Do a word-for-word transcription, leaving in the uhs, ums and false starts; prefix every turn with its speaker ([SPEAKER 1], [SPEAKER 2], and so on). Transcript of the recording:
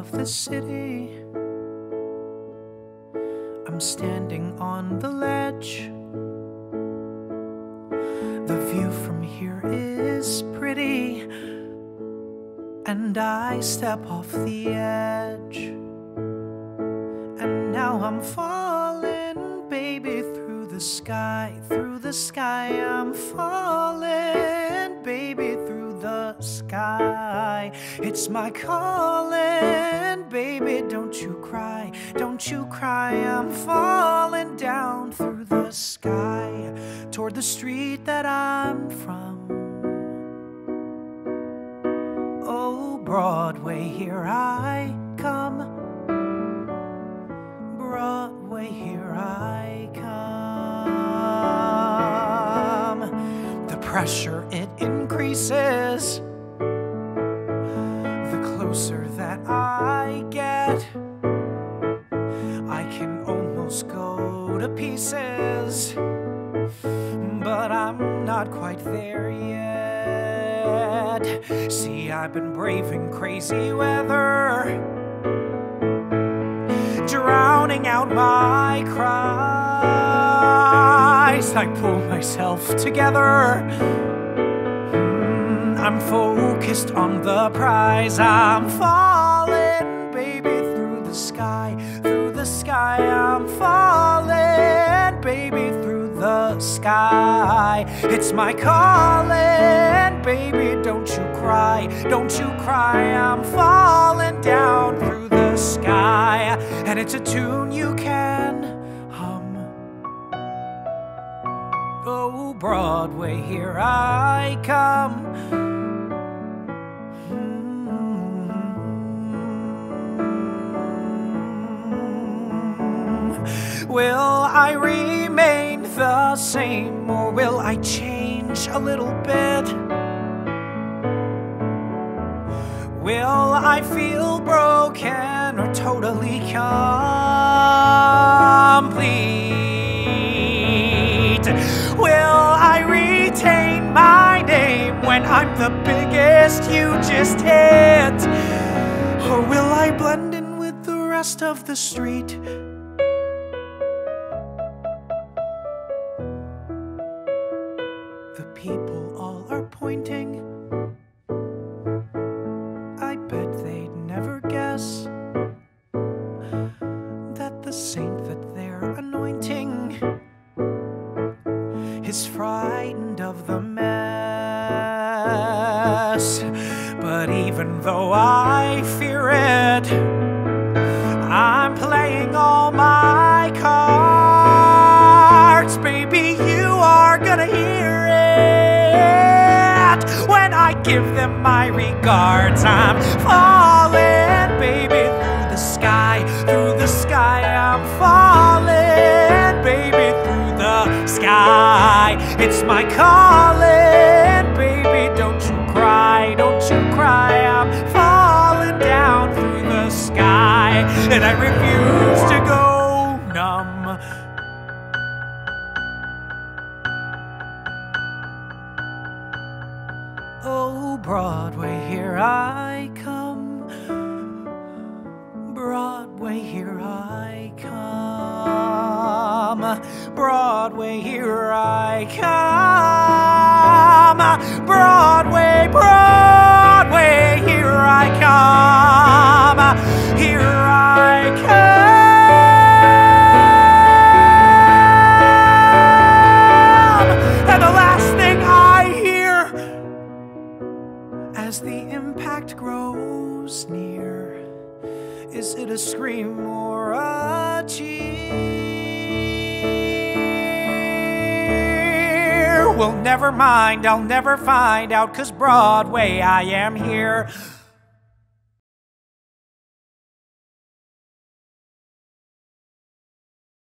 [SPEAKER 1] of the city. I'm standing on the ledge. The view from here is pretty, and I step off the edge. And now I'm falling, baby, through the sky. Through the sky I'm falling, baby, through the sky. It's my calling, baby, don't you cry. Don't you cry, I'm falling down through the sky toward the street that I'm from. Oh, Broadway, here I come. Broadway, here I come. The pressure, it increases the closer that I get. I can almost go to pieces, but I'm not quite there yet. See, I've been braving crazy weather, drowning out my cries. I pull myself together. Mm, I'm focused on the prize. I'm falling, baby, through the sky. Through the sky I'm falling, baby, through the sky. It's my calling, baby, don't you cry. Don't you cry, I'm falling down through the sky. And it's a tune you can hum. Oh, Broadway, here I come. Will I remain the same, or will I change a little bit? Will I feel broken or totally complete? Will I retain my name when I'm the biggest you just hit? Or will I blend in with the rest of the street? The people all are pointing. I bet they'd never guess that the saint that they're anointing is frightened of the mess. But even though I fear it, I'm playing all my cards. Baby, you are gonna hear it when I give them my regards. I'm falling, baby, through the sky. Through the sky I'm falling, baby, through the sky. It's my calling, baby, don't you cry. Don't you cry, I'm falling down through the sky. And I refuse to go numb. Oh, Broadway, here I come. Broadway, here I come. Broadway, here I come. Broadway, Broadway, here I come. Here I come. And the last thing I hear as the impact grows near, is it a scream or a cheer? Well, never mind, I'll never find out, 'cause Broadway, I am here.